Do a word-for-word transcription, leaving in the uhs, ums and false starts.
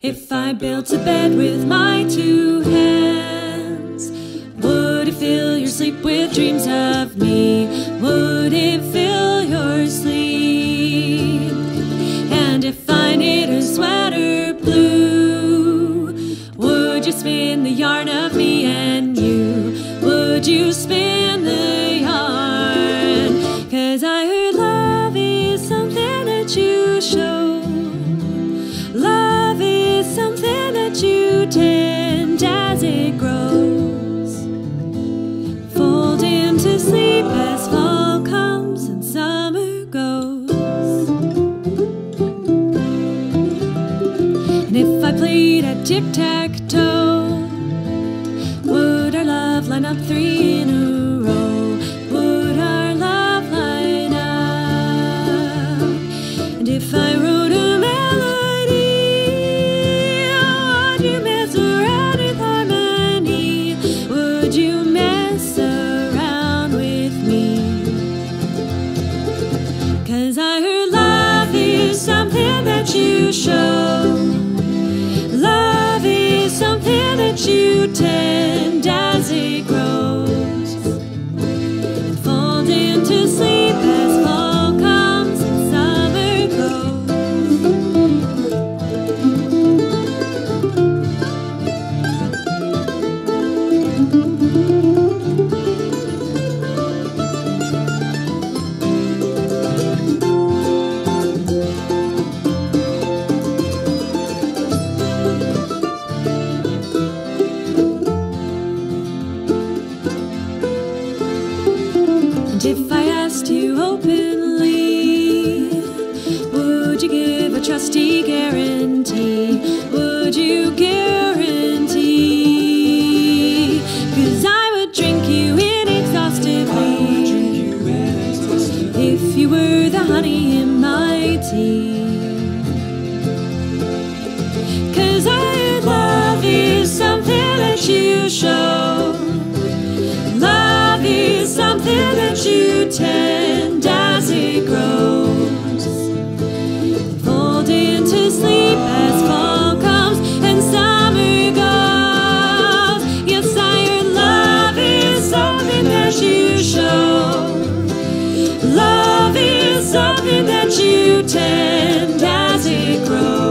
If I built a bed with my two hands, would it fill your sleep with dreams of me? Would it fill your sleep? And if I knit a sweater blue, would you spin the yarn of me and you? Would you spin the yarn? 'Cause I heard love is something that you show. Love is something that you tend as it grows. Fold into sleep as fall comes and summer goes. And if I played at tic-tac-toe, would our love line up three in a row? Would our love line up? And if I wrote a melody, would you mess around with harmony? Would you mess around with me? 'Cause I heard love is something that you show. Love is something that you tend as it grows. And fold into sleep as fall comes and summer goes. And if I asked you openly, would you give a trusty guarantee? Would you guarantee? 'Cause I would drink you inexhaustibly if you were the honey in my tea. 'Cause I love is something that you show. Love is something that you tend as it grows. Fold into sleep as fall comes and summer goes. Yes, your love is something that you show. Love is something that you tend as it grows.